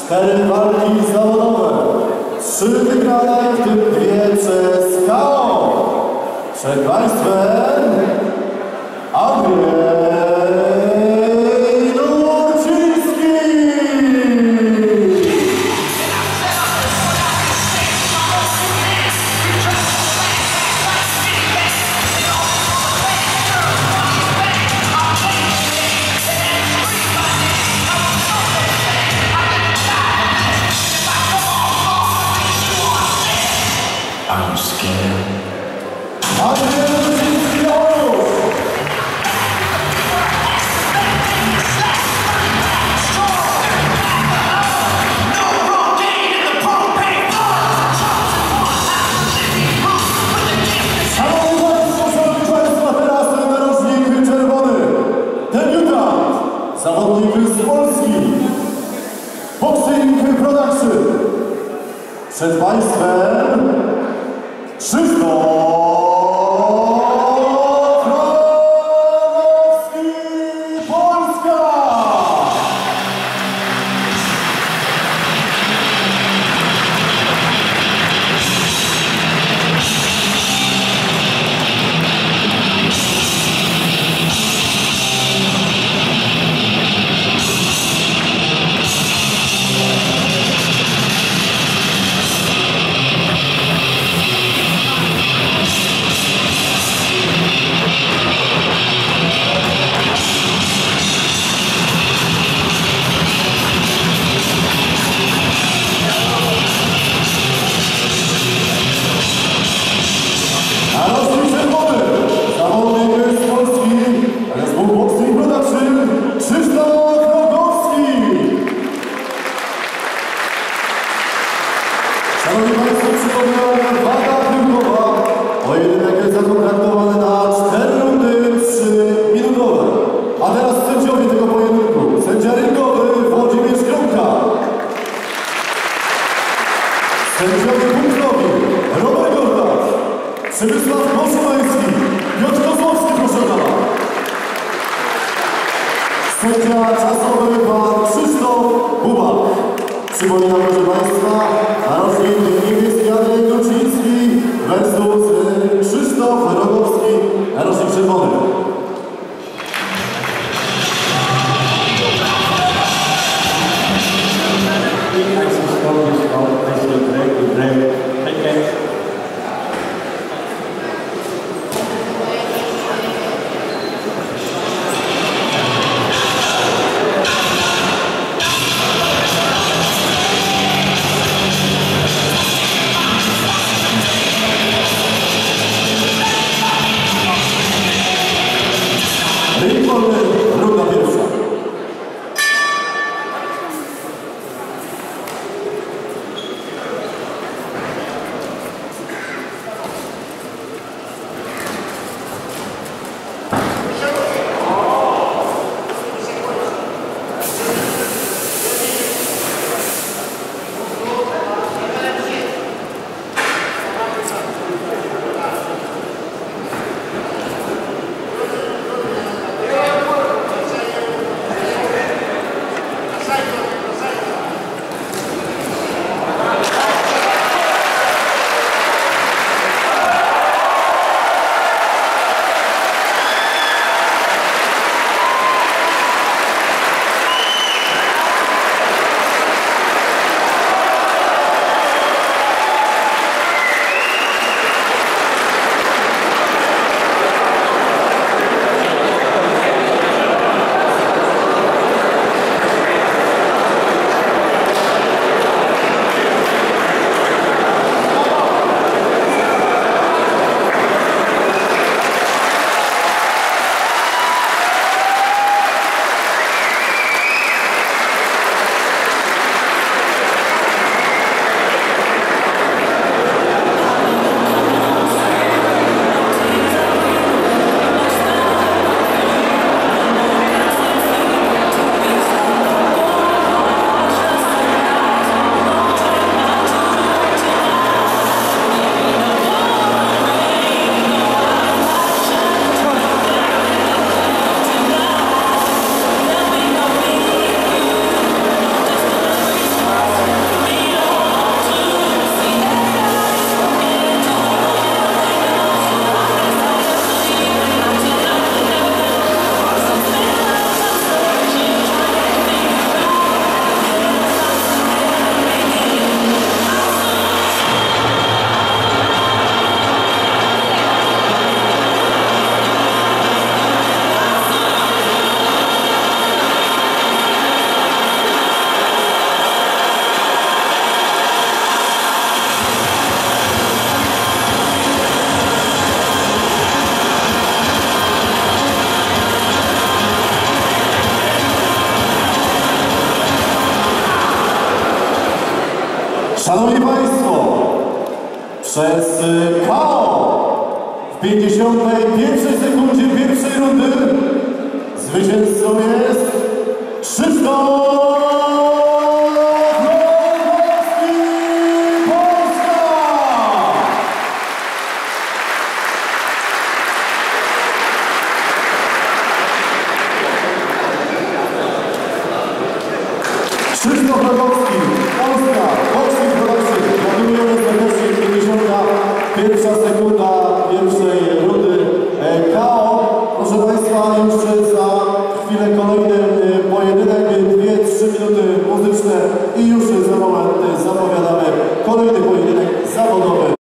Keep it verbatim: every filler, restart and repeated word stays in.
Cztery walki zawodowe, trzy wygrane, w tym dwie przez K O. Przed Państwem Andrzej Lurczyński. I'm scared. Andrzej Lurczyński Janusz. Szanowni Państwo, teraz ten narożnik czerwony. Debiutant, zawodnik z Polski. Boxing Production. Przed Państwem Krzysztof Rogowski, Polska! Narożnik czerwony, zawodnik z Polski, zespół Boxing Production, Krzysztof Rogowski. Szanowni Państwo, przypomniałem, waga piłkowa, pojedynek jest zakontraktowany na cztery rundy trzyminutowe. A teraz sędziowie tego pojedynku. Sędzia ringowy Włodzimierz Kromka. Sędziowie punktowi Robert Gortat, Przemysław Koszomański, Piotr Kozłowski, proszę pana. Sędzia czasowy pan Krzysztof Bubak. Przypominam, proszę państwa, narożnik niebieski Andrzej Lurczyński versus Krzysztof Rogowski, narożnik czerwony. I'm Szanowni Państwo, przez K O w pięćdziesiątej pierwszej sekundzie pierwszej rundy zwycięzcą jest Krzysztof